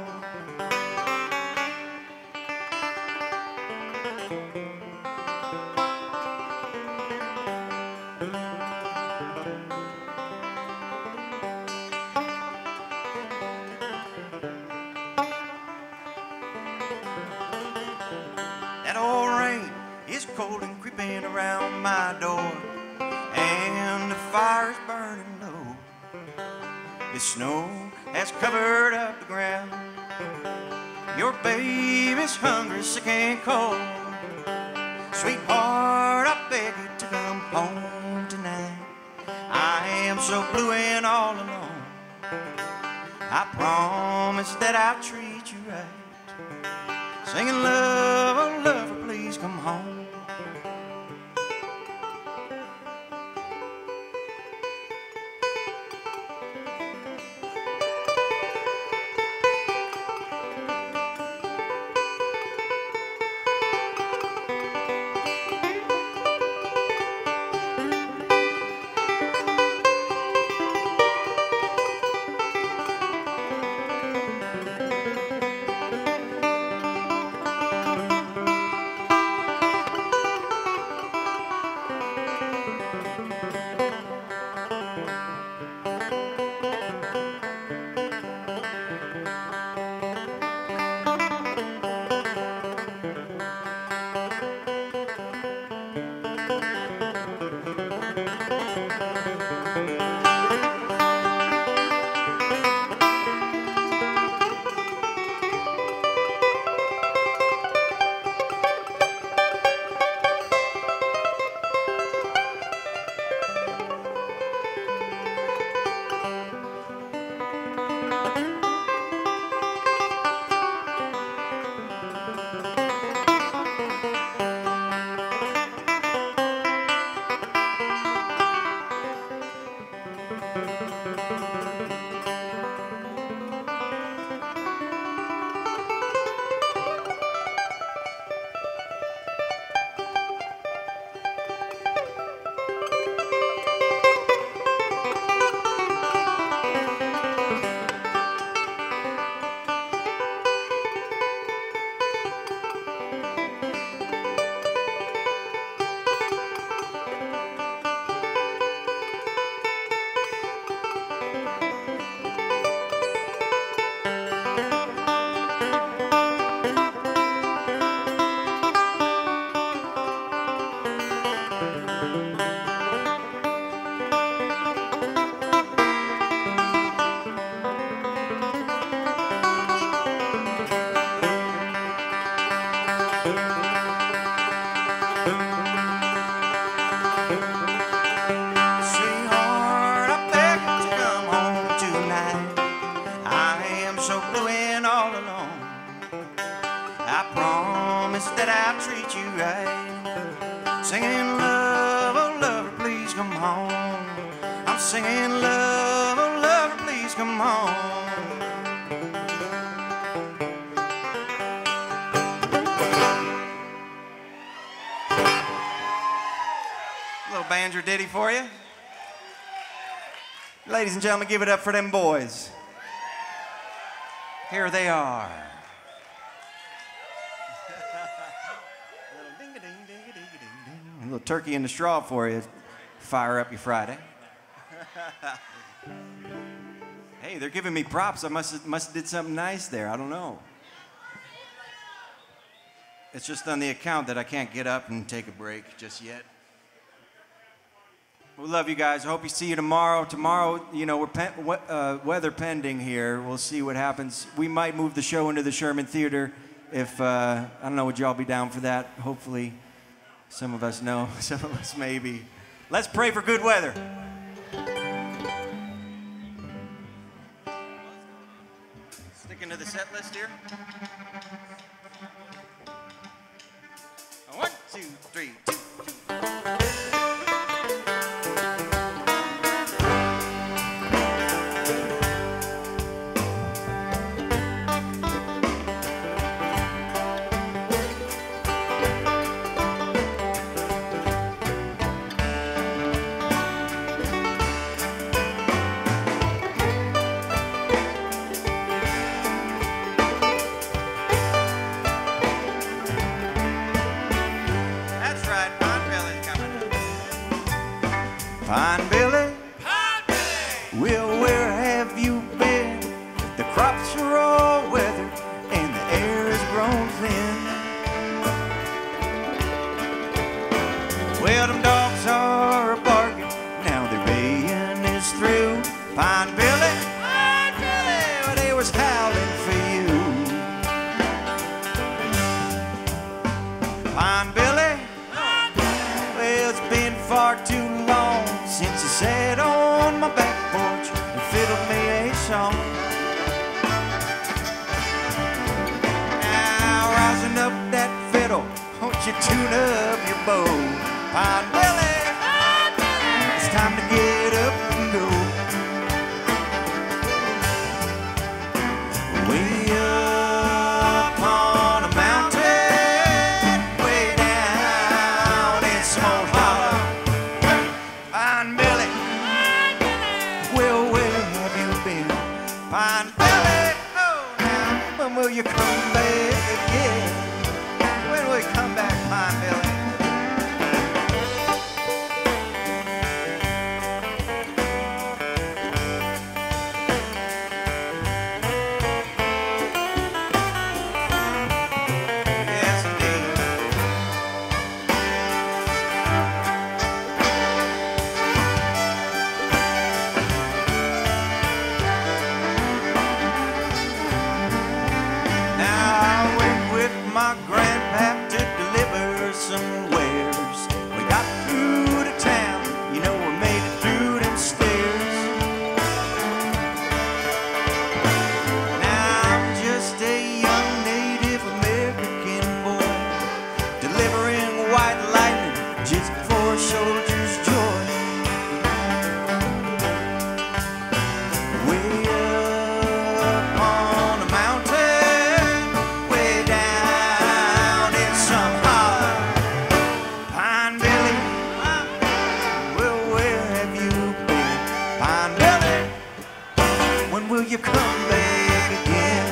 That old rain is cold and creeping around my door, and the fire is burning low. The snow has covered up the ground. Your baby's hungry, sick and cold. Sweetheart, I beg you to come home tonight. I am so blue and all alone. I promise that I'll treat you right. Singing love, oh lover, please come home. Sweetheart, I beg you to come home tonight. I am so blue and all alone. I promise that I'll treat you right. Singing love, oh lover, please come home. I'm singing love, oh lover, please come home. Little banjo ditty for you. Ladies and gentlemen, give it up for them boys. Here they are. A little turkey in the straw for you. Fire up your Friday. Hey, they're giving me props. I must have did something nice there. I don't know. It's just on the account that I can't get up and take a break just yet. We love you guys. I hope you see you tomorrow. Tomorrow, you know, we're weather pending here. We'll see what happens. We might move the show into the Sherman Theater if, I don't know, would y'all be down for that? Hopefully, some of us know, some of us maybe. Let's pray for good weather. list here. 1, 2, 3, 2. That's right, Pine Billy's coming. Pine Billy, well, where have you been? The crops are all weathered and the air has grown thin. Well, them dogs are barking, now their baying is through. Pine Billy, well, they was howling for you. Pine Billy, well, it's been far too long since I sat on my back porch and fiddled me a song. Now, rising up that fiddle, won't you tune up your bow? Pine Billy, it's time to get up and go. Way up on a mountain, way down in some old hollow. Pine Billy, well, where have you been? Pine Billy, oh, now, when will you come back again? When will you come back, Pine Billy? Yes, indeed. Now I went with my grandpap to deliver some wares. We got through to town, you know, we made it through them stairs. Now I'm just a young Native American boy, delivering white lightning just for a soldier's joy. Way up on a mountain, way down in some hollow. Pine Billy, well, where have you been? Pine Billy, when will you come back again?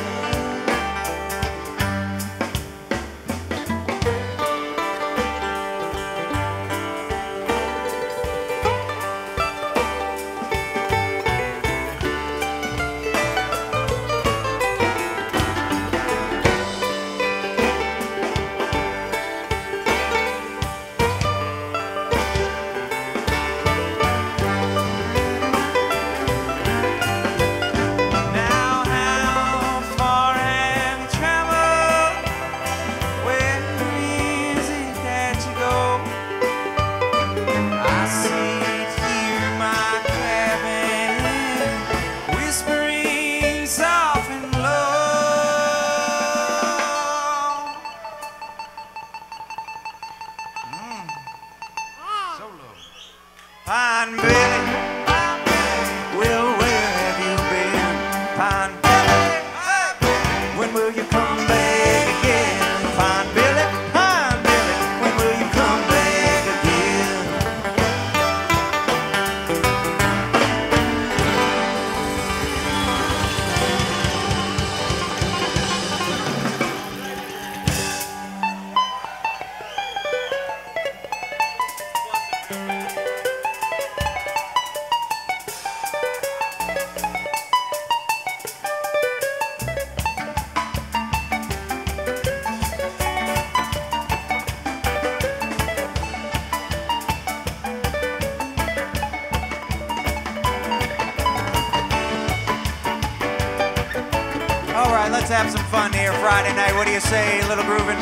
Now, how far have you traveled? Where is it that you go? I sit here in my cabin, whispering soft and low. So low. Pine Billy, well, where have you been? Pine Billy, when will you come back again? Pine Billy, when will you come back again? All right, let's have some fun here Friday night. What do you say, a little grooving?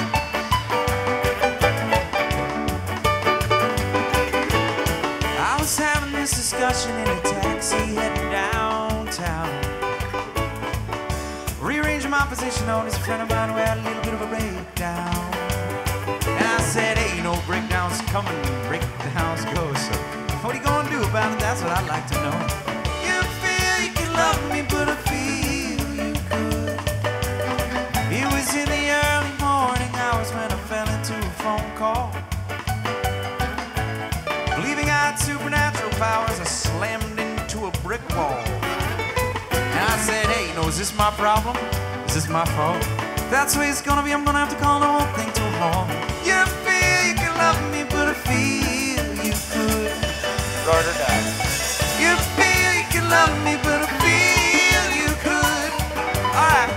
I was having this discussion in a taxi heading downtown. Rearranging my conversation on this friend of mine who had a little bit of a breakdown. And I said, hey, you know, breakdowns coming, breakdowns go. So what are you gonna do about it? That's what I'd like to know. You feel you can love me, but I feel you could. It was in the early morning hours when I fell into a phone call. Believing I had supernatural powers, I slammed into a brick wall. And I said, hey, you know, is this my problem? Is this my fault? If that's the way it's gonna be, I'm gonna have to call the whole thing to a halt. You feel you can love me, but I feel you could. Ride or die. You feel you can love me, but I feel you could. All right.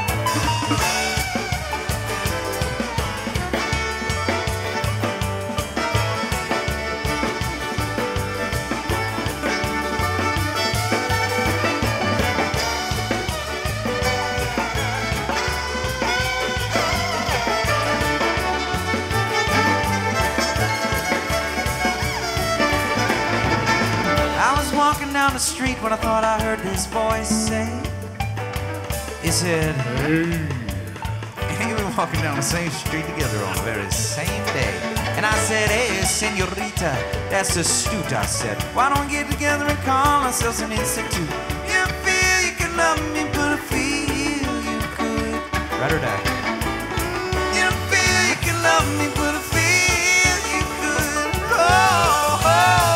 Walking down the street when I thought I heard this voice say, he said, hey, we were walking down the same street together on the very same day. And I said, hey, senorita, that's astute. I said, why don't we get together and call ourselves an institute? You feel you can love me, but I feel you could. Ride or die. You feel you can love me, but I feel you could. Oh, oh.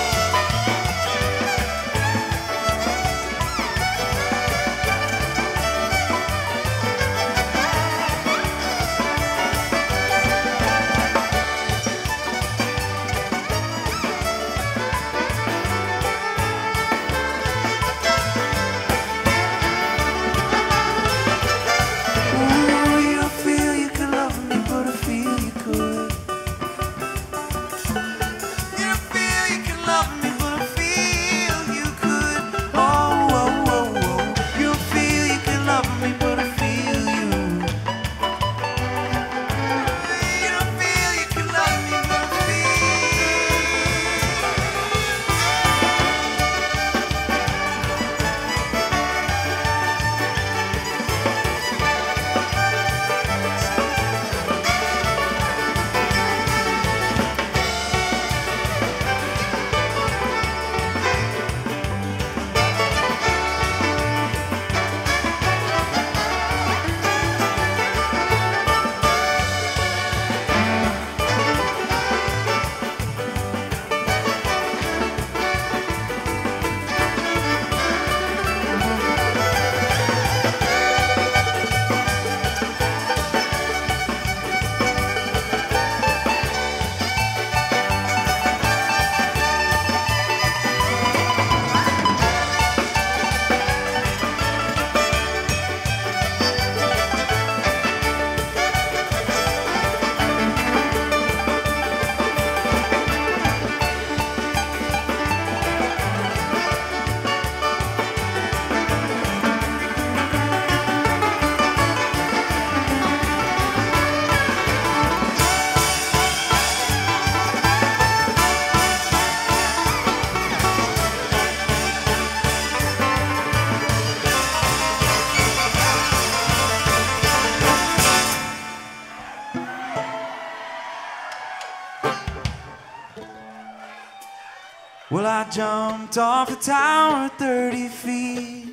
Well, I jumped off a tower 30 feet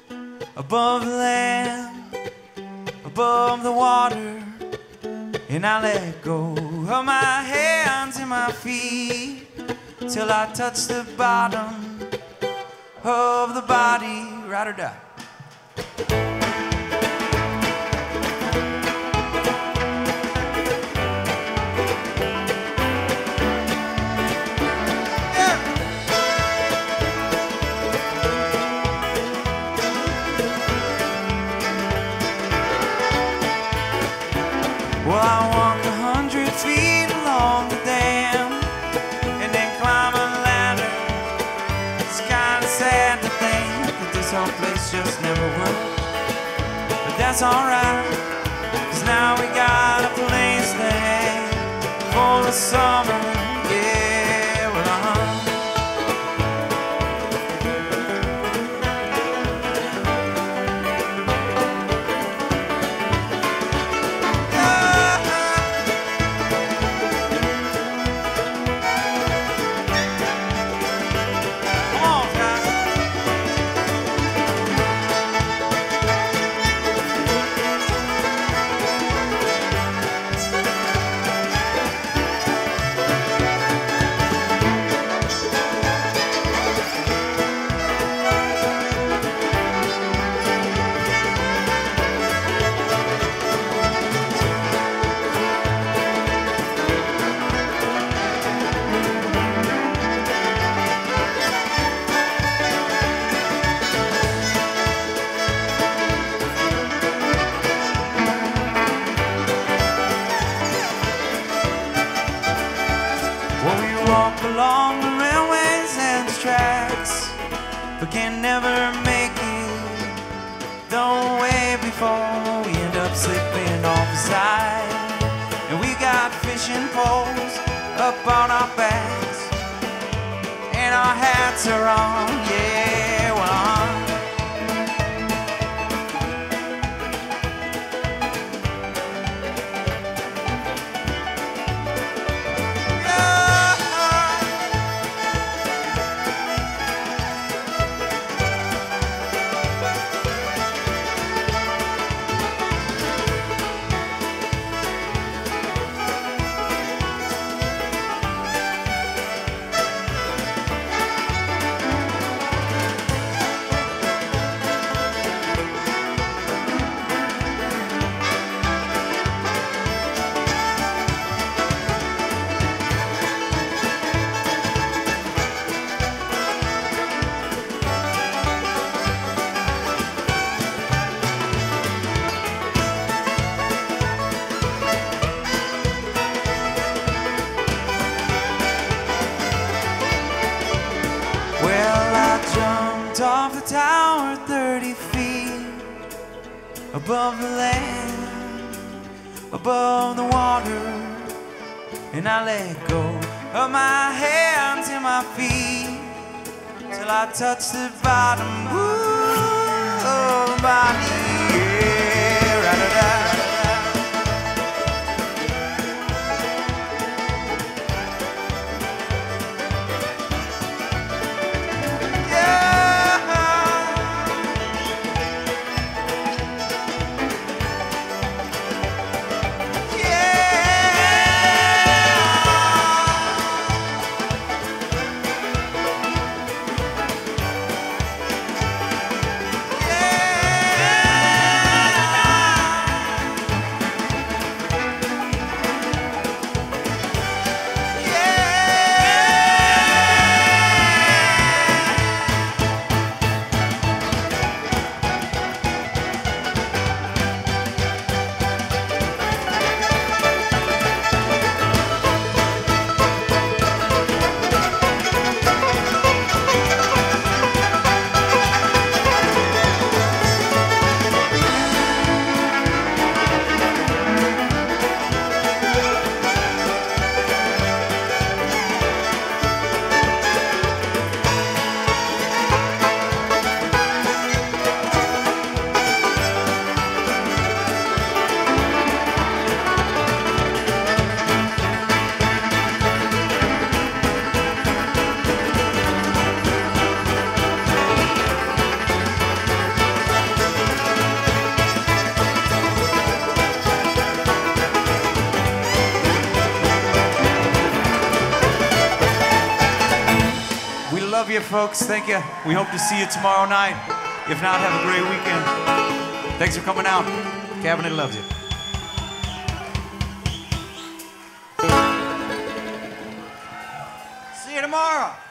above the land, above the water, and I let go of my hands and my feet till I touched the bottom of the body. Ride or die. Well, I walk 100 feet along the dam and then climb a ladder. It's kind of sad to think that this whole place just never worked, but that's alright, 'cause now we got a place there for the summer. Yeah, well, walk along the railways and its tracks, but can never make it the way before. We end up slipping off the side, and we got fishing poles up on our backs, and our hats are on, yeah, we're on. Off the tower 30 feet above the land, above the water, and I let go of my hands and my feet till I touched the bottom of the body, yeah, ra-da-da. Love you, folks. Thank you. We hope to see you tomorrow night. If not, have a great weekend. Thanks for coming out. Cabinet loves you. See you tomorrow.